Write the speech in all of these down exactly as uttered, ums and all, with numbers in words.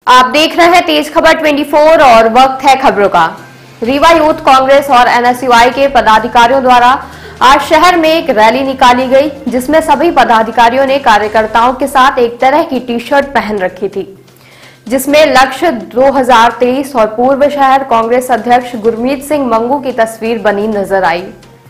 आप देख रहे हैं तेज खबर चौबीस और वक्त है खबरों का। रीवा यूथ कांग्रेस और एनएसयूआई के पदाधिकारियों द्वारा आज शहर में एक रैली निकाली गई, जिसमें सभी पदाधिकारियों ने कार्यकर्ताओं के साथ एक तरह की टी शर्ट पहन रखी थी, जिसमें लक्ष्य दो हज़ार तेईस और पूर्व शहर कांग्रेस अध्यक्ष गुरमीत सिंह मंगू की तस्वीर बनी नजर आई।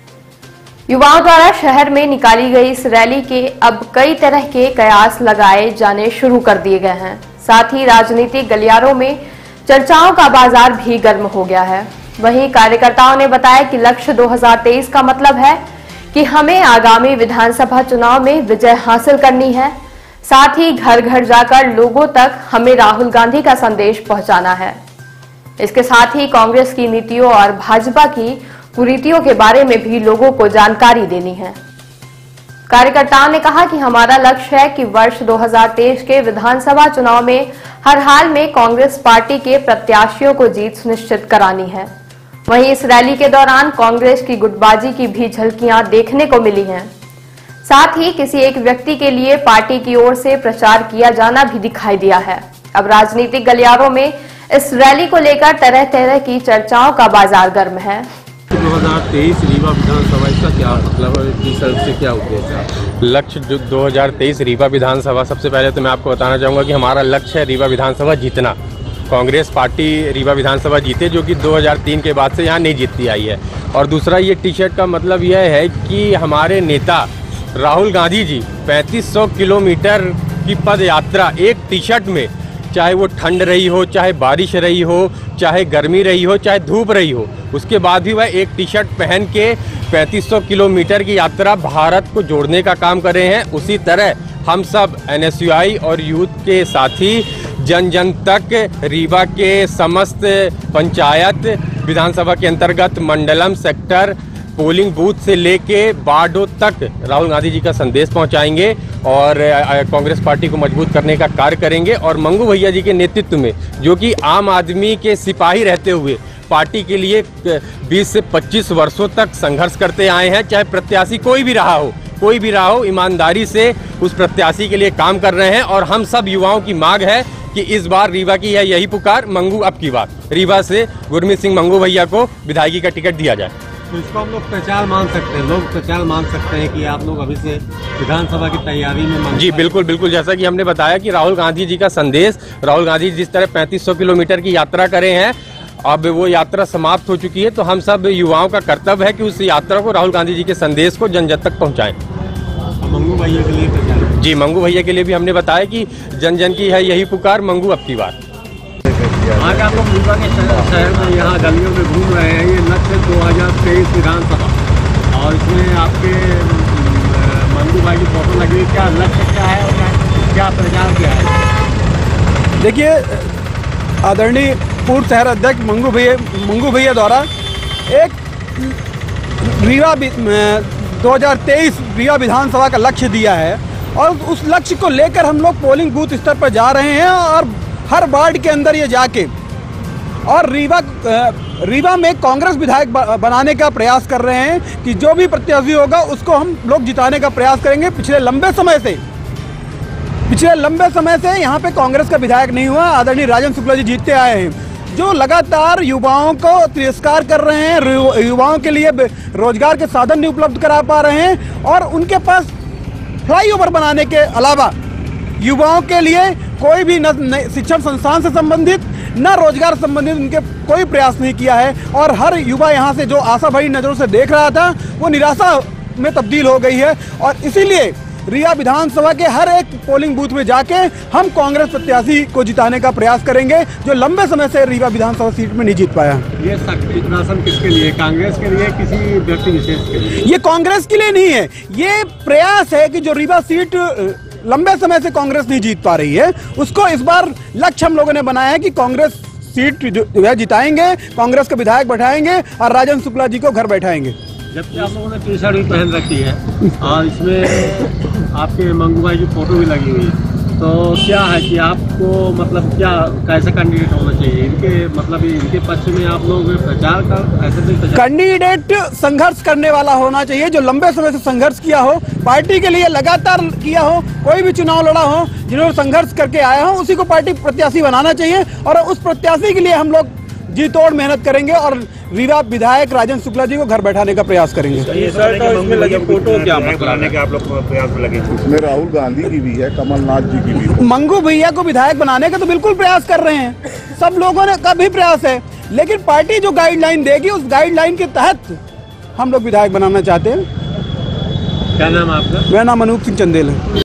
युवाओं द्वारा शहर में निकाली गई इस रैली के अब कई तरह के कयास लगाए जाने शुरू कर दिए गए हैं। साथ ही राजनीतिक गलियारों में चर्चाओं का बाजार भी गर्म हो गया है। वहीं कार्यकर्ताओं ने बताया कि लक्ष्य दो हज़ार तेईस का मतलब है कि हमें आगामी विधानसभा चुनाव में विजय हासिल करनी है। साथ ही घर घर जाकर लोगों तक हमें राहुल गांधी का संदेश पहुंचाना है। इसके साथ ही कांग्रेस की नीतियों और भाजपा की कुरीतियों के बारे में भी लोगों को जानकारी देनी है। कार्यकर्ताओं ने कहा कि हमारा लक्ष्य है कि वर्ष दो हज़ार तेईस के विधानसभा चुनाव में हर हाल में कांग्रेस पार्टी के प्रत्याशियों को जीत सुनिश्चित करानी है। वहीं इस रैली के दौरान कांग्रेस की गुटबाजी की भी झलकियां देखने को मिली हैं। साथ ही किसी एक व्यक्ति के लिए पार्टी की ओर से प्रचार किया जाना भी दिखाई दिया है। अब राजनीतिक गलियारों में इस रैली को लेकर तरह तरह की चर्चाओं का बाजार गर्म है। दो हज़ार तेईस रीवा विधानसभा इसका क्या मतलब है, से क्या उद्देश्य है? लक्ष्य दो हज़ार तेईस रीवा विधानसभा, सबसे पहले तो मैं आपको बताना चाहूँगा कि हमारा लक्ष्य है रीवा विधानसभा जीतना। कांग्रेस पार्टी रीवा विधानसभा जीते, जो कि दो हज़ार तीन के बाद से यहाँ नहीं जीतती आई है। और दूसरा, ये टी शर्ट का मतलब यह है कि हमारे नेता राहुल गांधी जी पैंतीस सौ किलोमीटर की पद यात्रा एक टी शर्ट में, चाहे वो ठंड रही हो, चाहे बारिश रही हो, चाहे गर्मी रही हो, चाहे धूप रही हो, उसके बाद भी वह एक टी शर्ट पहन के पैंतीस सौ किलोमीटर की यात्रा भारत को जोड़ने का काम कर रहे हैं। उसी तरह हम सब एनएसयूआई और यूथ के साथी जन जन तक रीवा के समस्त पंचायत, विधानसभा के अंतर्गत मंडलम, सेक्टर, पोलिंग बूथ से लेके वार्डों तक राहुल गांधी जी का संदेश पहुंचाएंगे और कांग्रेस पार्टी को मजबूत करने का कार्य करेंगे। और मंगू भैया जी के नेतृत्व में, जो कि आम आदमी के सिपाही रहते हुए पार्टी के लिए बीस से पच्चीस वर्षों तक संघर्ष करते आए हैं, चाहे प्रत्याशी कोई भी रहा हो, कोई भी रहा हो, ईमानदारी से उस प्रत्याशी के लिए काम कर रहे हैं। और हम सब युवाओं की मांग है कि इस बार रीवा की है यही पुकार, मंगू अब की बात, रीवा से गुरमीत सिंह मंगू भैया को विधायकी का टिकट दिया जाए। तो इसको हम लोग प्रचार मान सकते हैं, लोग प्रचार मान सकते हैं कि आप लोग अभी से विधानसभा की तैयारी में। जी बिल्कुल बिल्कुल, जैसा कि हमने बताया कि राहुल गांधी जी का संदेश, राहुल गांधी जिस तरह पैंतीस सौ किलोमीटर की यात्रा करे हैं, अब वो यात्रा समाप्त हो चुकी है, तो हम सब युवाओं का कर्तव्य है कि उस यात्रा को, राहुल गांधी जी के संदेश को जन जन तक पहुँचाएं। मंगू भैया के लिए प्रचार? जी, मंगू भैया के लिए भी हमने बताया कि जन जन की है यही पुकार, मंगू अब की बात। आज आप लोग रीवा के शहर में यहाँ गलियों में घूम रहे हैं, ये लक्ष्य दो हज़ार तेईस विधानसभा, और इसमें आपके मंगू भाई की फोटो लगी हुई, क्या लक्ष्य क्या है और क्या प्रचार क्या है? देखिए, आदरणीय पूर्व शहर अध्यक्ष मंगू भैया मंगू भैया द्वारा एक रीवा दो हज़ार तेईस रीवा विधानसभा का लक्ष्य दिया है, और उस लक्ष्य को लेकर हम लोग पोलिंग बूथ स्तर पर जा रहे हैं और हर वार्ड के अंदर ये जाके और रीवा रीवा में कांग्रेस विधायक बनाने का प्रयास कर रहे हैं कि जो भी प्रत्याशी होगा उसको हम लोग जिताने का प्रयास करेंगे। पिछले लंबे समय से पिछले लंबे समय से यहाँ पे कांग्रेस का विधायक नहीं हुआ। आदरणीय राजन शुक्ला जी जीतते आए हैं, जो लगातार युवाओं को तिरस्कार कर रहे हैं, युवाओं के लिए रोजगार के साधन नहीं उपलब्ध करा पा रहे हैं, और उनके पास फ्लाईओवर बनाने के अलावा युवाओं के लिए कोई भी न शिक्षण संस्थान से संबंधित न रोजगार संबंधित उनके कोई प्रयास नहीं किया है। और हर युवा यहाँ से जो आशा भरी नज़रों से देख रहा था, वो निराशा में तब्दील हो गई है। और इसीलिए रीवा विधानसभा के हर एक पोलिंग बूथ में जाके हम कांग्रेस प्रत्याशी को जिताने का प्रयास करेंगे, जो लंबे समय से रीवा विधानसभा सीट में नहीं जीत पाया। ये शासन किसके लिए? कांग्रेस के लिए, किसी व्यक्ति विशेष के लिए? ये कांग्रेस के लिए नहीं है, ये प्रयास है कि जो रीवा सीट लंबे समय से कांग्रेस नहीं जीत पा रही है, उसको इस बार लक्ष्य हम लोगों ने बनाया है कि कांग्रेस सीट जो है जिताएंगे, कांग्रेस के विधायक बैठाएंगे और राजन शुक्ला जी को घर बैठाएंगे। जबकि आप लोगों ने टी शर्ट भी पहन रखी है और इसमें आपके मंगू भाई की फोटो भी लगी हुई है, तो क्या है कि आपको मतलब क्या कैसा कैंडिडेट होना चाहिए इनके मतलब इनके पक्ष में आप लोग प्रचार कर ऐसे भी प्रचार कैंडिडेट संघर्ष करने वाला होना चाहिए, जो लंबे समय से संघर्ष किया हो, पार्टी के लिए लगातार किया हो, कोई भी चुनाव लड़ा हो, जिन्होंने संघर्ष करके आए हो, उसी को पार्टी प्रत्याशी बनाना चाहिए। और उस प्रत्याशी के लिए हम लोग जी तोड़ मेहनत करेंगे और रीवा विधायक राजेंद्र शुक्ला जी को घर बैठाने का प्रयास करेंगे। ये सर तो इसमें लगी फोटो क्या बनाने के आप लोग प्रयास में लगे? इसमें राहुल गांधी की भी है, कमलनाथ जी की भी। मंगू भैया को विधायक बनाने का तो बिल्कुल प्रयास कर रहे हैं, सब लोगों ने का भी प्रयास है, लेकिन पार्टी जो गाइडलाइन देगी उस गाइडलाइन के तहत हम लोग विधायक बनाना चाहते हैं। क्या नाम है आपका? मेरा नाम अनूप सिंह चंदेल है।